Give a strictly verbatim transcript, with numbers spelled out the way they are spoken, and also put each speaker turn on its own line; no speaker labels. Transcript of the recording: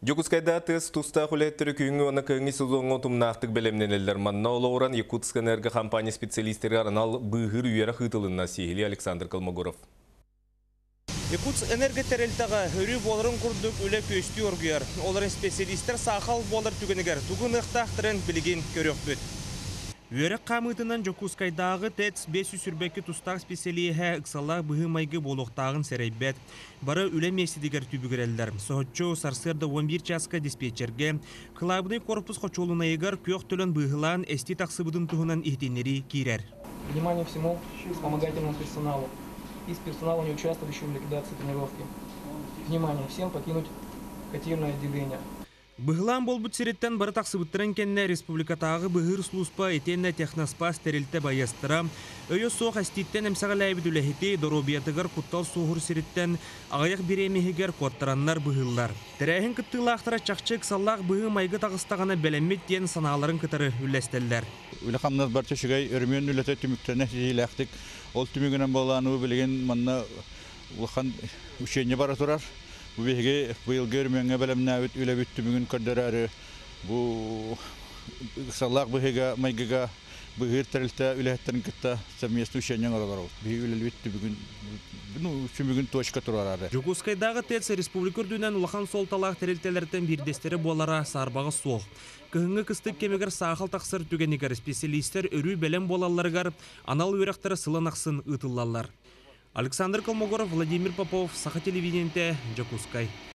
Жокускайда тез туста хүлеттері күйіңі оны күйіңі сезонғы тұмнақтық білемненелер. Манна олауыран Якутск энерго компания специалистері арнал бұғыр үйері қытылына сейілі Александр Колмогоров.
Якутск энерго тәрелтіға үрі болырын күрдік үлі көсті оргияр. Оларын специалистер сақал болыр түгінігер. Түгін ұқтақтырын білген көрек бүт. Үйері қамытынан Жокускайдағы ТЭЦ бес жүз сүрбекі тұстақ специалиеге ұқсалақ бұғы майғы болуқтағын сәрейбет. Бары үлі меседігер түбігірелдер. Соғытчу сарсырды он бір часқа диспетчерге, қылабыны корпус қочолуна егер көк төлін бұғылан әсті тақсыбыдың тұғынан ихтенері кейрер.
Внимание всему вспомогательному персоналу. Из персонала, не участвующего в ликвидации тренировки. Внимание всем покинуть котельное отделение.
Бұғылан бол бұт сереттен бары тақсыбыттырын кенне республикатағы бұғыр слуспа етенне техноспа стерилте байыстыра. Өйі соқ әстеттен әмсағал әйбіт үләхеті доробиятығыр құттал соғыр сереттен ағаяқ біремегігер қоттыраннар бұғыллар. Тәрәйін күттілақтыра чақчық саллақ бұғы майғы тағыстағаны бәлемет ден саналарын кітары үләстелдер.
Үлі қамназ бар төшігай өрмен үләті түміктіріне сейләқтік. Ол түмігінен болғаны білген манна ұлған үшенне бара тұрар. Bu bege bu görmüyorlar belemnavit öyle bitti bugün kadar bu salak bu hega mayga bu hirtelte öyle hatten kitta semiyesi şenyan aralar bir öyle bitti bugün bunu şu bugün toşka turarlar.
Жокускайдағы ТЭЦ республика дүнен улахан сол талақ тәрелтелерден бірдестері болара сарбағы соқ. Күйінгі кістік кемегер сақыл тақсыр түгенігер специалистер өрі бәлем болаларығар анал өректері сылын ақсын ұтылалар. Александр Колмогоров, Владимир Попов, Саха телевидениенте, Жокускай.